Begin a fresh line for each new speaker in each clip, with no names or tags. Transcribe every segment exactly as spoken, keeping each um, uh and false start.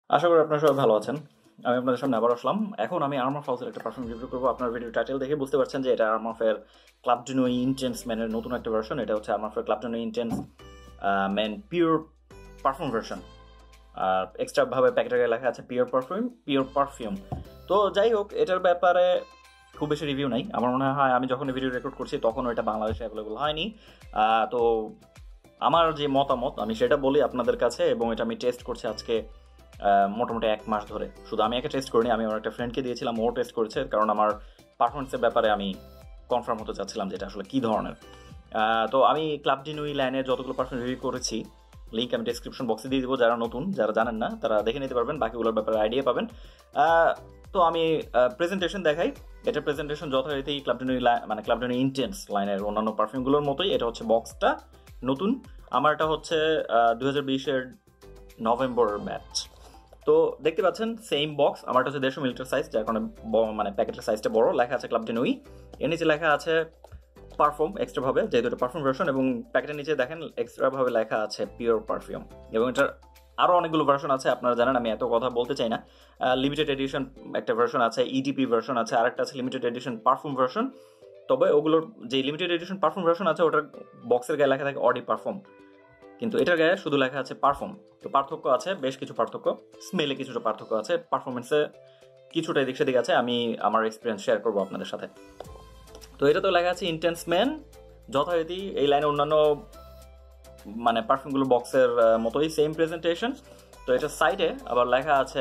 আশা করি আপনারা সবাই ভালো আছেন। আমি আপনাদের সামনে আবার আসলাম। এখন আমি আর্মাফ হাউসের একটা পারফিউম রিভিউ করবো। আপনার ভিডিও টাইটেল দেখে বুঝতে পারছেন যে এটা আর্মাফের ক্লাব ডি নুইট ইন্টেন্স ম্যানের নতুন একটা ভার্সন। এটা হচ্ছে আর্মাফের club de nuit intense man pure perfume version. আর এক্সট্রা ভাবে প্যাকেটের গায়ে লেখা আছে পিওর পারফিউম পিওর পারফিউম। তো যাই হোক, এটার ব্যাপারে খুব বেশি রিভিউ নাই। আমার মনে হয় আমি যখন ভিডিও রেকর্ড করছি তখন এটা বাংলাদেশে অ্যাভেলেবল হয়নি। তো আমার যে মতামত আমি সেটা বলি আপনাদের কাছে, এবং এটা আমি টেস্ট করছি আজকে মোটামুটি এক মাস ধরে। শুধু আমি একে টেস্ট করিনি, আমি আমার একটা ফ্রেন্ডকে দিয়েছিলাম, ও টেস্ট করেছে, কারণ আমার পারফরমেন্সের ব্যাপারে আমি কনফার্ম হতে চাচ্ছিলাম যে এটা আসলে কী ধরনের। তো আমি ক্লাব ডি নুইট লাইনের যতগুলো পারফিউম রিভিউ করেছি লিঙ্ক আমি ডেসক্রিপশন বক্সে দিয়ে দেবো। যারা নতুন, যারা জানেন না, তারা দেখে নিতে পারবেন, বাকিগুলোর ব্যাপারে আইডিয়া পাবেন। তো আমি প্রেজেন্টেশন দেখাই। এটা প্রেজেন্টেশন যথারীতি ক্লাব ডি নুইট মানে ক্লাব ডি নুইট ইন্টেন্স লাইনের অন্যান্য পারফিউমগুলোর মতোই। এটা হচ্ছে বক্সটা নতুন, আমার এটা হচ্ছে দু হাজার বিশের নভেম্বর ব্যাচ। তো দেখতে পাচ্ছেন সেম বক্স, আমারটা হচ্ছে দেড়শো মিলিটার সাইজ, যার কারণে মানে প্যাকেটের সাইজটা বড়। লেখা আছে ক্লাব ডি নুইট, এর নিচে লেখা আছে পারফিউম এক্সট্রা ভাবে, যেহেতু এটা পারফিউম ভার্সন, এবং প্যাকেটের নিচে দেখেন এক্সট্রা ভাবে লেখা আছে পিওর পারফিউম। এবং এটার আরও অনেকগুলো ভার্সন আছে, আপনারা জানেন, আমি এত কথা বলতে চাই না। লিমিটেড এডিশন একটা ভার্সন আছে, ইডিপি ভার্সন আছে, আরেকটা আছে লিমিটেড এডিশন পারফিউম ভার্সন। তবে ওগুলোর যে লিমিটেড এডিশন পারফিউম ভার্সন আছে ওটার বক্সের গায়ে লেখা থাকে অডি পারফিউম, কিন্তু এটার গায়ে শুধু লেখা আছে পারফিউম। তো পার্থক্য আছে, বেশ কিছু পার্থক্য, স্মেলে কিছুটা পার্থক্য আছে, পারফরমেন্সে কিছুটা এদিক সেদিক আছে। আমি আমার এক্সপিরিয়েন্স শেয়ার করবো আপনাদের সাথে। তো এটা তো লেখা আছে ইন্টেন্স ম্যান, যথারীতি এই লাইনে অন্যান্য মানে পারফিউমগুলো বক্সের মতোই সেম প্রেজেন্টেশন। তো এটা সাইডে আবার লেখা আছে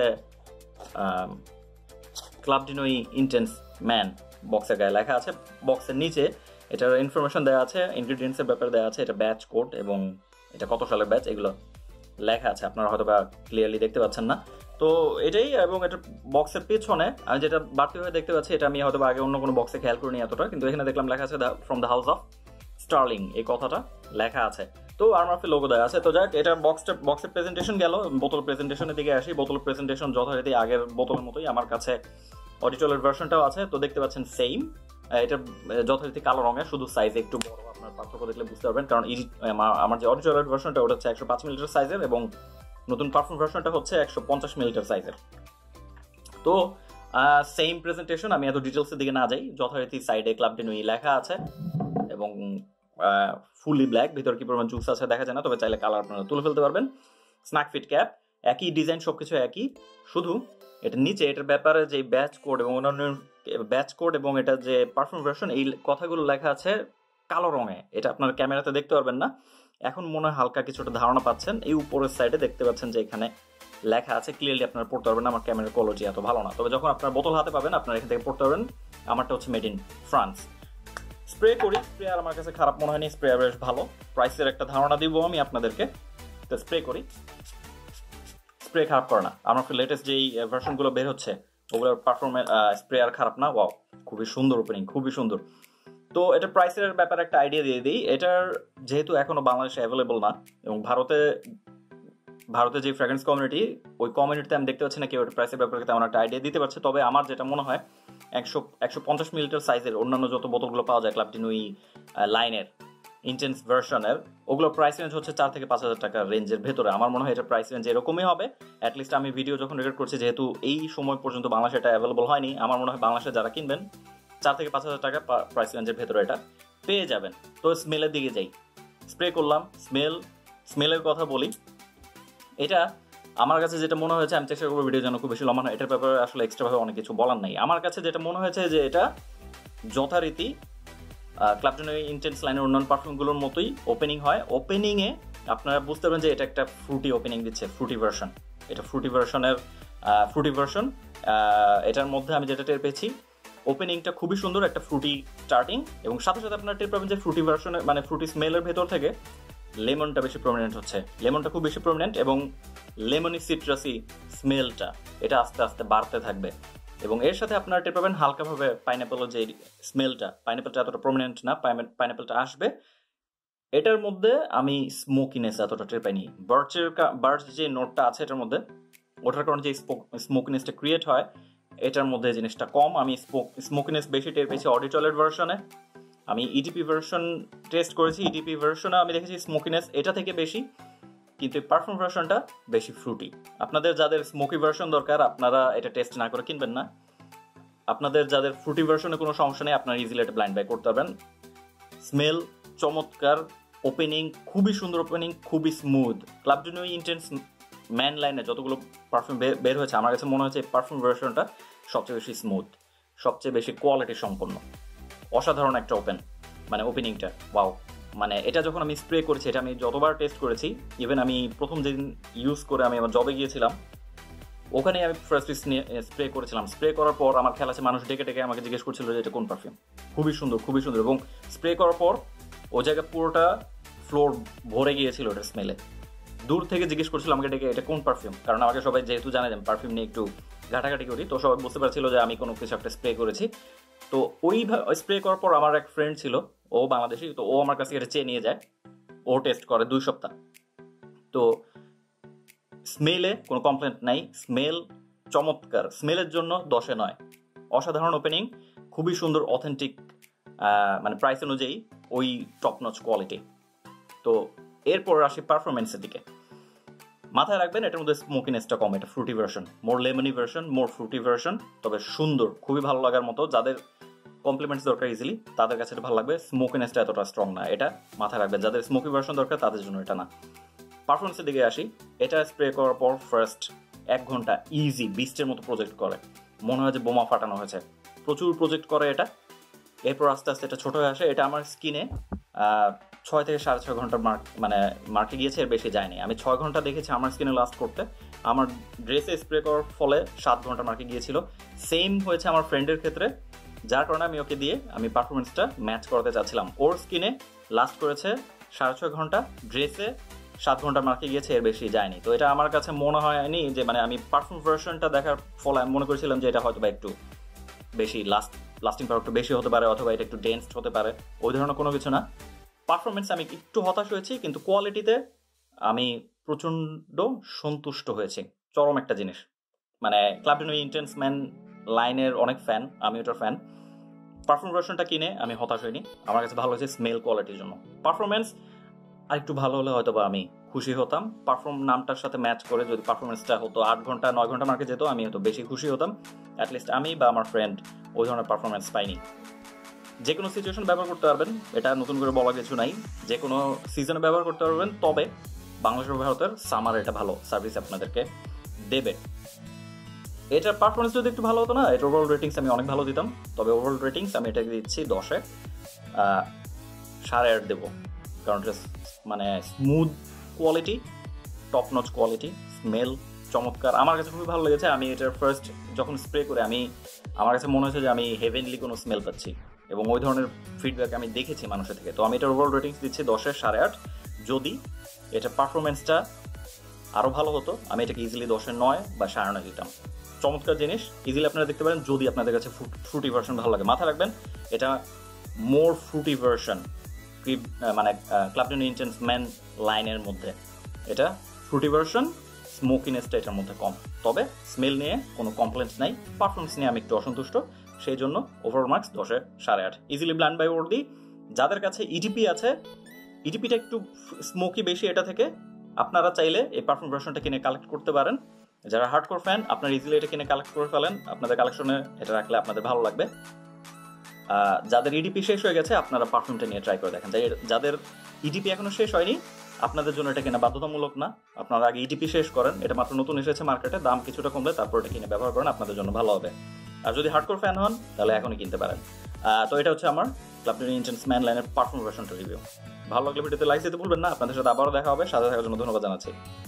club de nuit intense man, বক্সের গায়ে লেখা আছে। বক্সের নিচে এটার ইনফরমেশন দেওয়া আছে, ইনগ্রিডিয়েন্টসের ব্যাপারে দেওয়া আছে, এটা ব্যাচ কোড এবং এটা কত সালের ব্যাচ এগুলো লেখা আছে, আপনারা হয়তো বা ক্লিয়ারলি দেখতে পাচ্ছেন না। তো এটাই, এবং এটা বক্সের পেছনে আমি যেটা বাড়তি হয়ে দেখতে পাচ্ছি, এটা আমি হয়তো আগে অন্য কোনো বক্সে খেয়াল করিনি এতটা, কিন্তু এখানে দেখলাম লেখা আছে from the house of Sterling, এই কথাটা লেখা আছে। তো আর্মাফের লোগো দেওয়া আছে। তো যাক, এটা বক্সটা বক্সের প্রেজেন্টেশন গেল। বোতল প্রেজেন্টেশনের দিকে আসি। বোতল প্রেজেন্টেশন যথারীতি আগের বোতলের মতোই, আমার কাছে অডিটলের ভার্সনটাও আছে। তো দেখতে পাচ্ছেন সেম, এটা যথারীতি কালো রঙের, শুধু সাইজ একটু বড়। আপনার পার্থক্য দেখলে বুঝতে পারবেন, কারণ আমার যে অডিটলের ভার্সনটা ওটা হচ্ছে একশো পাঁচ মিলিটার সাইজের, এবং নতুন পারফিউম ভার্সনটা হচ্ছে একশো পঞ্চাশ মিলিটার সাইজের। তো সেম প্রেজেন্টেশন, আমি এত ডিটেলসের দিকে না যাই। যথারীতি সাইডে ক্লাব ডি নুইট লেখা আছে, এবং ফুলি ব্ল্যাক, ভিতরে কি পরিমাণ জুস আছে দেখা যায় না, তবে চাইলে কালার আপনারা তুলে ফেলতে পারবেন। স্ন্যাক ফিট ক্যাপ, একই ডিজাইন, সবকিছু একই, শুধু এটা নিচে এটার ব্যাপারে যে ব্যাচ কোড এবং অন্যান্য ব্যাচ কোড এবং এটা যে পারফিউম ভার্সন, এই কথাগুলো লেখা আছে কালো রঙে। এটা আপনার ক্যামেরাতে দেখতে পারবেন না, এখন মনে হয় হালকা কিছুটা ধারণা পাচ্ছেন। এই উপরের সাইডে দেখতে পাচ্ছেন যে এখানে লেখা আছে, ক্লিয়ারলি আপনারা পড়তে পারবেন না, আমার ক্যামেরার কোয়ালিটি এত ভালো না। তবে যখন আপনার বোতল হাতে পাবেন আপনারা এখান থেকে পড়তে পারবেন। আমারটা হচ্ছে মেড ইন ফ্রান্স। স্প্রে করি, স্প্রে আর আমার কাছে খারাপ মনে হয়নি, স্প্রে বেশ ভালো। প্রাইসের একটা ধারণা দিব আমি আপনাদেরকে। তো স্প্রে করি, স্প্রে খারাপ করে না। আমার লেটেস্ট যেই ভার্সনগুলো বের হচ্ছে ওগুলোর পারফরমেন্স স্প্রে আর খারাপ না। ওয়াও, খুবই সুন্দর ওপেনিং, খুবই সুন্দর। তো এটা প্রাইসের ব্যাপারে একটা আইডিয়া দিয়ে দিই। এটার যেহেতু এখনো বাংলাদেশে অ্যাভেলেবল না, এবং ভারতে ভারতে যে ফ্র্যাগ্রেন্স কমিউনিটি, ওই কমিউনিটিতে আমি দেখতে পাচ্ছি না কেউ প্রাইসের ব্যাপারে তেমন একটা আইডিয়া দিতে পারছে। তবে আমার যেটা মনে হয়, একশো একশো পঞ্চাশ মিলিটার সাইজের অন্যান্য যত বোতলগুলো পাওয়া যায় ক্লাব ডি নুইট লাইনের ইন্টেন্স ভার্সনের, ওগুলোর প্রাইস রেঞ্জ হচ্ছে চার থেকে পাঁচ হাজার টাকার রেঞ্জের ভেতরে। আমার মনে হয় এটা প্রাইস রেঞ্জ এরকমই হবে। অ্যাটলিস্ট আমি ভিডিও যখন রেকর্ড করছি, যেহেতু এই সময় পর্যন্ত বাংলাদেশে এটা অ্যাভেলেবল হয়নি, আমার মনে হয় বাংলাদেশে যারা কিনবেন চার থেকে পাঁচ হাজার টাকা প্রাইস রেঞ্জের ভেতরে এটা পেয়ে যাবেন। তো স্মেলের দিকে যাই, স্প্রে করলাম। স্মেল স্মেলের কথা বলি, এটা আমার কাছে যেটা মনে হয়েছে, আমি চেষ্টা করবো ভিডিও যেন খুব বেশি লম্বা নয়, এটার ব্যাপারে আসলে এক্সট্রাভাবে অনেক কিছু বলার নাই। আমার কাছে যেটা মনে হয়েছে যে এটা যথারীতি ক্লাব ডি নুইট ইন্টেন্স লাইনের অন্যান্য পারফিউমগুলোর মতোই ওপেনিং হয়। ওপেনিংয়ে আপনারা বুঝতে পারবেন যে এটা একটা ফ্রুটি ওপেনিং দিচ্ছে, ফ্রুটি ভার্সন। এটা ফ্রুটি ভার্সনের ফ্রুটি ভার্সন। এটার মধ্যে আমি যেটা টের পেয়েছি, ওপেনিংটা খুবই সুন্দর, একটা ফ্রুটি স্টার্টিং, এবং সাথে সাথে আপনারা টের পাবেন যে ফ্রুটি ভার্সনের মানে ফ্রুটি স্মেলের ভেতর থেকে লেমনটা বেশি প্রমিনেন্ট হচ্ছে। লেমনটা খুব বেশি প্রমিনেন্ট, এবং লেমনি সিট্রাসি স্মেলটা এটা আস্তে আস্তে বাড়তে থাকবে। এবং এর সাথে আপনারা টের পাবেন হালকাভাবে পাইনাপেলের যে স্মেলটা, পাইনাপেলটা এতটা প্রমিনেন্ট না, পাইনাপেলটা আসবে। এটার মধ্যে আমি স্মোকিনেস এতটা টের পাইনি। বার্চের বার্চ যে নোটটা আছে এটার মধ্যে, ওটার কারণে যে স্মোকিনেসটা ক্রিয়েট হয়, এটার মধ্যে জিনিসটা কম। আমি স্মোকিনেস বেশি টের পেয়েছি অডিটলের ভার্সনে। আমি ইডিপি ভার্সন টেস্ট করেছি, ইডিপি ভার্সনে আমি দেখেছি স্মোকিনেস এটা থেকে বেশি। কিন্তু এই পারফিউম ভার্সনটা বেশি ফ্রুটি। আপনাদের যাদের স্মোকি ভার্সন দরকার আপনারা এটা টেস্ট না করে কিনবেন না। আপনাদের যাদের ফ্রুটি ভার্সনে কোনো সমস্যা নেই, আপনারা ইজিলি এটা ব্লাইন্ড বাই করতে পারবেন। স্মেল চমৎকার, ওপেনিং খুবই সুন্দর, ওপেনিং খুবই smooth. Club de nuit intense man লাইনে যতগুলো পারফিউম বের হয়েছে আমার কাছে মনে হচ্ছে এই পারফিউম ভার্সনটা সবচেয়ে বেশি স্মুথ, সবচেয়ে বেশি কোয়ালিটি সম্পন্ন, অসাধারণ একটা ওপেন মানে ওপেনিংটা ওয়াও। মানে এটা যখন আমি স্প্রে করেছি, এটা আমি যতবার টেস্ট করেছি, ইভেন আমি প্রথম যেদিন ইউজ করে আমি আমার জবে গিয়েছিলাম ওখানে আমি ফার্স্ট নিয়ে স্প্রে করেছিলাম। স্প্রে করার পর আমার খেয়াল আছে মানুষ ডেকে ডেকে আমাকে জিজ্ঞেস করছিল যে এটা কোন পারফিউম। খুবই সুন্দর, খুবই সুন্দর। এবং স্প্রে করার পর ও জায়গায় পুরোটা ফ্লোর ভরে গিয়েছিল ওটা স্মেলে। দূর থেকে জিজ্ঞেস করছিল আমাকে ডেকে এটা কোন পারফিউম, কারণ আমাকে সবাই যেহেতু জানে যে পারফিউম নিয়ে একটু ঘাটাঘাটি করি, তো সবাই বুঝতে পারছিল যে আমি কোনো কিছু একটা স্প্রে করেছি। তো ওই স্প্রে করার পর আমার এক ফ্রেন্ড ছিল, ও বাংলাদেশি, তো ও আমার কাছে এটা চেয়ে নিয়ে যায়, ও টেস্ট করে দুই সপ্তাহ। তো স্মেলে কোনো কমপ্লেন্ট নাই, স্মেল চমৎকার, স্মেলের জন্য দশে নয়, অসাধারণ ওপেনিং, খুবই সুন্দর, অথেন্টিক, মানে প্রাইস অনুযায়ী ওই টপ নচ কোয়ালিটি। তো এরপর আসি পারফরমেন্সের দিকে। মাথায় রাখবেন এটার মধ্যে স্মোকিনেসটা কম, এটা fruity version, more lemony version, more fruity version, তবে সুন্দর, খুবই ভালো লাগার মতো। যাদের কমপ্লিমেন্টস দরকার ইজিলি তাদের কাছে এটা ভালো লাগবে। স্মোকিনেসটা এতটা স্ট্রং না, এটা মাথায় রাখবেন। যাদের স্মোকি ভার্সন দরকার তাদের জন্য এটা না। পারফরমেন্সের দিকে আসি। এটা স্প্রে করার পর ফার্স্ট এক ঘন্টা ইজি বিস্টের মতো প্রজেক্ট করে, মনে হয় যে বোমা ফাটানো হয়েছে, প্রচুর প্রজেক্ট করে এটা। এরপর আস্তে আস্তে এটা ছোট হয়ে আসে। এটা আমার স্কিনে ছয় থেকে সাড়ে ছয় ঘন্টা মার্ক মানে মার্কে গিয়েছে, এর বেশি যায়নি। আমি ছয় ঘন্টা দেখেছি আমার স্কিনে লাস্ট করতে, আমার ড্রেসে স্প্রে করার ফলে সাত ঘন্টা মার্কে গিয়েছিল। সেম হয়েছে আমার ফ্রেন্ডের ক্ষেত্রে, যার কারণে আমি ওকে দিয়ে আমি পারফরমেন্সটা ম্যাচ করাতে চাচ্ছিলাম। ওর স্কিনে লাস্ট করেছে সাড়ে ছয় ঘন্টা, ড্রেসে সাত ঘন্টা মার্কে গিয়েছে, এর বেশি যায়নি। তো এটা আমার কাছে মনে হয়নি যে মানে আমি পারফিউম ভার্সনটা দেখার ফলে আমি মনে করেছিলাম যে এটা হয়তো বা একটু বেশি লাস্ট লাস্টিং পাওয়ার একটু বেশি হতে পারে, অথবা এটা একটু ডেন্সড হতে পারে, ওই ধরনের কোনো কিছু না। পারফরমেন্স আমি একটু হতাশ হয়েছি, কিন্তু কোয়ালিটিতে আমি প্রচণ্ড সন্তুষ্ট হয়েছি। চরম একটা জিনিস, মানে club de nuit intense man লাইনের অনেক ফ্যান, আমি ওটার ফ্যান। পারফিউম ভার্সনটা কিনে আমি হতাশ হইনি, আমার কাছে ভালো হয়েছে স্মেল কোয়ালিটির জন্য। পারফরমেন্স আর একটু ভালো হলে হয়তো বা আমি খুশি হতাম। পারফর্ম নামটার সাথে ম্যাচ করে যদি পারফরমেন্সটা হতো আট ঘন্টা নয় ঘন্টা মার্কে যেত, আমি হয়তো বেশি খুশি হতাম। অ্যাটলিস্ট আমি বা আমার ফ্রেন্ড ওই ধরনের পারফরমেন্স পাইনি। যে কোনো সিচুয়েশন ব্যবহার করতে পারবেন, এটা নতুন করে বলা কিছু নাই, যে কোনো সিজনে ব্যবহার করতে পারবেন। তবে বাংলাদেশ ও ভারতের সামার এটা ভালো সার্ভিস আপনাদেরকে দেবে। এটার পারফরমেন্স যদি একটু ভালো হতো না, এটার ওভারঅল রেটিংস আমি অনেক ভালো দিতাম। তবে ওভারঅল রেটিংস আমি এটাকে দিচ্ছি দশে সাড়ে আট দেবো, কারণ এটা মানে smooth quality, top notch quality, smell চমৎকার, আমার কাছে খুবই ভালো লেগেছে। আমি এটার ফার্স্ট যখন স্প্রে করে আমি আমার কাছে মনে হয়েছে যে আমি হেভেনলি কোনো স্মেল পাচ্ছি, এবং ওই ধরনের ফিডব্যাক আমি দেখেছি মানুষের থেকে। তো আমি এটার ওভারঅল রেটিংস দিচ্ছি দশের সাড়ে আট। যদি এটা পারফরমেন্সটা আরও ভালো হতো আমি এটাকে ইজিলি দশের নয় বা সাড়ে নয় দিতাম। চমৎকার জিনিস, ইজিলি আপনারা দেখতে পারেন যদি আপনাদের কাছে ফ্রুটি ভার্সন ভালো লাগে। মাথায় রাখবেন এটা মোর ফ্রুটি ভার্সন, মানে club de nuit intense man লাইনের মধ্যে এটা ফ্রুটি ভার্সন, স্মোকিনেসটা এটার মধ্যে কম। তবে স্মেল নিয়ে কোনো কমপ্লেন্টস নাই, পারফরমেন্স নিয়ে আমি একটু অসন্তুষ্ট, সেই জন্য ওভারঅল মার্কস দশে সাড়ে আট। ইজিলি ব্লাইন্ড বাই ওয়ার দিই। যাদের কাছে ইডিপি আছে, ইডিপিটা একটু স্মোকি বেশি এটা থেকে, আপনারা চাইলে এই পারফিউম ভার্সনটা কিনে কালেক্ট করতে পারেন। যারা হার্ডকোর ফ্যান আপনারা ইজিলি এটা কিনে কালেক্ট করে ফেলেন, আপনাদের কালেকশনে এটা রাখলে আপনাদের ভালো লাগবে। যাদের ইডিপি শেষ হয়ে গেছে আপনারা পারফিউমটা নিয়ে ট্রাই করে দেখেন। যাদের ইডিপি এখনো শেষ হয়নি আপনাদের জন্য এটা কেনা বাধ্যতামূলক না, আপনারা আগে ইডিপি শেষ করেন, এটা মাত্র নতুন এসেছে মার্কেটে, দাম কিছুটা কমলে তারপর এটা কিনে ব্যবহার করেন, আপনাদের জন্য ভালো হবে। আর যদি হার্ডকোর ফ্যান হন তাহলে এখনই কিনতে পারেন। তো এটা হচ্ছে আমার club de nuit intense man লাইনের পারফিউম ভার্সনটা রিভিউ। ভালো লাগলে ভিডিওতে লাইক দিতে ভুলবেন না। আপনাদের সাথে আবারও দেখা হবে, সাথে থাকার জন্য ধন্যবাদ জানাচ্ছি।